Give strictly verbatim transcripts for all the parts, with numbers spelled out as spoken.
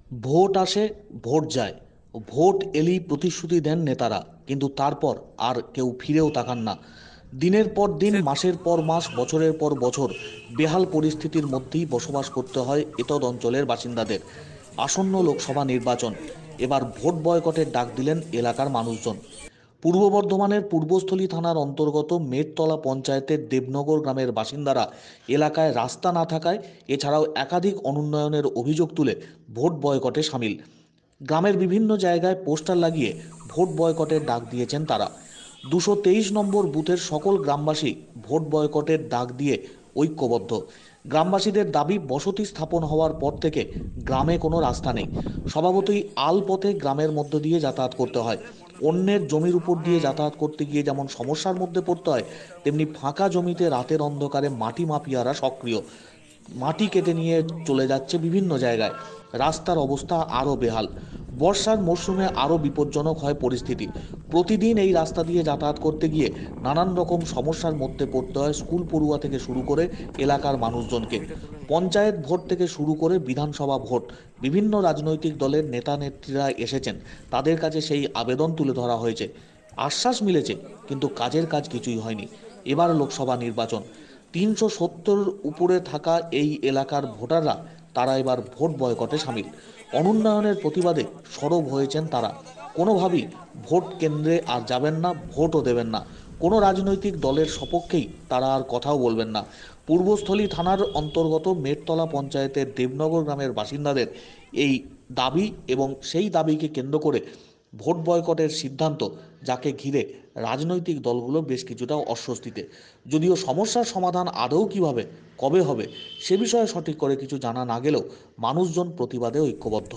Vote আসে, vote যায়। Vote এলেই প্রতিশ্রুতি দেন নেতারা, কিন্তু তারপর আর কেউ ফিরেও তাকান না। দিনের পর দিন, মাসের পর মাস, বছরের পর বছর বেহাল পরিস্থিতির মধ্যেই বসবাস করতে হয় এতদ অঞ্চলের বাসিন্দাদের। আসন্ন লোকসভা নির্বাচন, এবার ভোট বয়কটের ডাক দিলেন এলাকার মানুষজন। পূর্ব বর্ধমানের পূর্বস্থলী থানার অন্তর্গত মেটতলা পঞ্চায়েতের দেবনগর গ্রামের বাসিন্দারা এলাকায় রাস্তা না থাকায়, এছাড়াও একাধিক অনুন্নয়নের অভিযোগ তুলে ভোট বয়কটে সামিল। গ্রামের বিভিন্ন জায়গায় পোস্টার লাগিয়ে ভোট বয়কটের ডাক দিয়েছেন তারা। দুশো তেইশ নম্বর বুথের সকল গ্রামবাসী ভোট বয়কটের ডাক দিয়ে ঐক্যবদ্ধ। গ্রামবাসীদের দাবি, বসতি স্থাপন হওয়ার পর থেকে গ্রামে কোনো রাস্তা নেই। স্বভাবতই আলপথে গ্রামের মধ্য দিয়ে যাতায়াত করতে হয়। অন্যের জমির উপর দিয়ে যাতায়াত করতে গিয়ে যেমন সমস্যার মধ্যে পড়তে হয়, তেমনি ফাঁকা জমিতে রাতের অন্ধকারে মাটি মাফিয়ারা সক্রিয়। মাটি কেটে নিয়ে চলে যাচ্ছে বিভিন্ন জায়গায়। রাস্তার অবস্থা আরও বেহাল। বর্ষার মরশুমে আরও বিপজ্জনক হয় পরিস্থিতি। প্রতিদিন এই রাস্তা দিয়ে যাতায়াত করতে গিয়ে নানান রকম সমস্যার মধ্যে পড়তে হয় স্কুল পড়ুয়া থেকে শুরু করে এলাকার মানুষজনকে। পঞ্চায়েত ভোট থেকে শুরু করে বিধানসভা ভোট, বিভিন্ন রাজনৈতিক দলের নেতা নেত্রীরা এসেছেন, তাদের কাছে সেই আবেদন তুলে ধরা হয়েছে। আশ্বাস মিলেছে, কিন্তু কাজের কাজ কিছুই হয়নি। এবার লোকসভা নির্বাচন, তিনশো সত্তর উপরে থাকা এই এলাকার ভোটাররা তারা এবার ভোট বয়কটে সামিল। অনুন্নয়নের প্রতিবাদে সরব হয়েছেন তারা। কোনোভাবেই ভোট কেন্দ্রে আর যাবেন না, ভোটও দেবেন না। কোনো রাজনৈতিক দলের সপক্ষেই তারা আর কথাও বলবেন না। পূর্বস্থলী থানার অন্তর্গত মেটতলা পঞ্চায়েতের দেবনগর গ্রামের বাসিন্দাদের এই দাবি, এবং সেই দাবিকে কেন্দ্র করে ভোট বয়কটের সিদ্ধান্ত, যাকে ঘিরে রাজনৈতিক দলগুলো বেশ কিছুটা অস্বস্তিতে। যদিও সমস্যার সমাধান আদৌ কিভাবে, কবে হবে, সে বিষয়ে সঠিক করে কিছু জানা না গেলেও মানুষজন প্রতিবাদে ঐক্যবদ্ধ।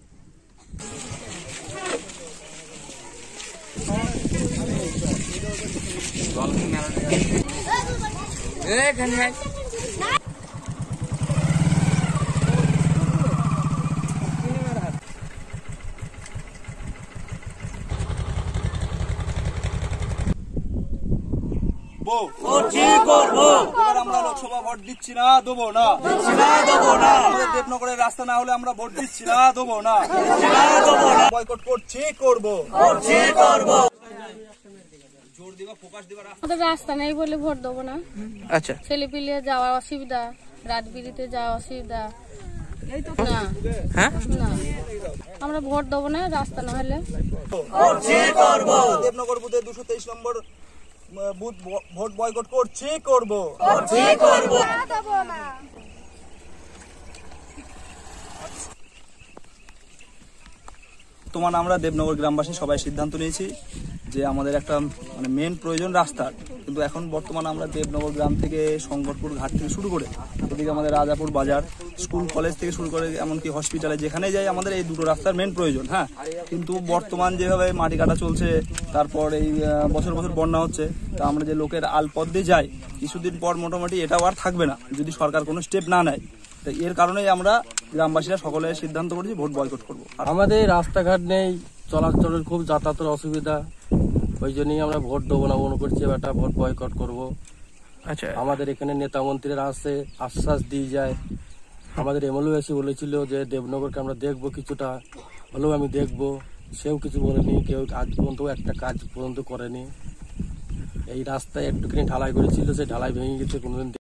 এবার আমরা লোকসভা ভোট দিচ্ছি না, দেবো না, দিচ্ছি না, দেবো না। আমাদের দেবনগরের রাস্তা না হলে আমরা ভোট দিচ্ছি না, দেবো না, দিচ্ছি না, দেবো না। বয়কট করছি, করবো, করছি, করবো। জোর দিবা, ফোকাস দিবা। আমাদের রাস্তা নেই বলে ভোট দেবো না। আচ্ছা, ছেলে পিলে যাওয়ার অসুবিধা, রাত বিরিতে যাওয়া অসুবিধা। না, হ্যাঁ, না, আমরা ভোট দেবো না রাস্তা না হলে। করছি, করবো। দেবনগর বুথে দুশো তেইশ নম্বর বুথ ভোট বয়কট করছি, করবো, করছি, করবো। তোমার আমরা দেবনগর গ্রামবাসী সবাই সিদ্ধান্ত নিয়েছি যে আমাদের একটা মানে মেন প্রয়োজন রাস্তার, কিন্তু এখন বর্তমানে আমরা দেবনগর গ্রাম থেকে শঙ্করপুর ঘাট থেকে শুরু করে এদিকে আমাদের রাজাপুর বাজার, স্কুল কলেজ থেকে শুরু করে এমনকি হসপিটালে যেখানে যাই আমাদের এই দুটো রাস্তার মেন প্রয়োজন। হ্যাঁ, কিন্তু বর্তমান যেভাবে মাটি কাটা চলছে, তারপর এই বছর বছর বন্যা হচ্ছে, তা আমরা যে লোকের আলপথ দিয়ে যাই, কিছুদিন পর মোটামুটি এটাও আর থাকবে না যদি সরকার কোনো স্টেপ না নেয়। তো এর কারণেই আমরা গ্রামবাসীরা সকলে সিদ্ধান্ত করেছি ভোট বয়কট করবো। আমাদের রাস্তাঘাট নেই, চলাচলের খুব যাতায়াতের অসুবিধা, ওই জন্যই আমরা ভোট দেবো না মনে করছি, একটা ভোট বয়কট করব। আচ্ছা, আমাদের এখানে নেতা মন্ত্রীরা আসে, আশ্বাস দিয়ে যায়। আমাদের এমএলএ এসে বলেছিল যে দেবনগরকে আমরা দেখবো, কিছুটা হলেও আমি দেখবো, সেও কিছু বলেনি। কেউ আজ পর্যন্ত একটা কাজ পর্যন্ত করেনি। এই রাস্তায় একটুখানি ঢালাই করেছিল, সেই ঢালাই ভেঙে গেছে, কোনোদিন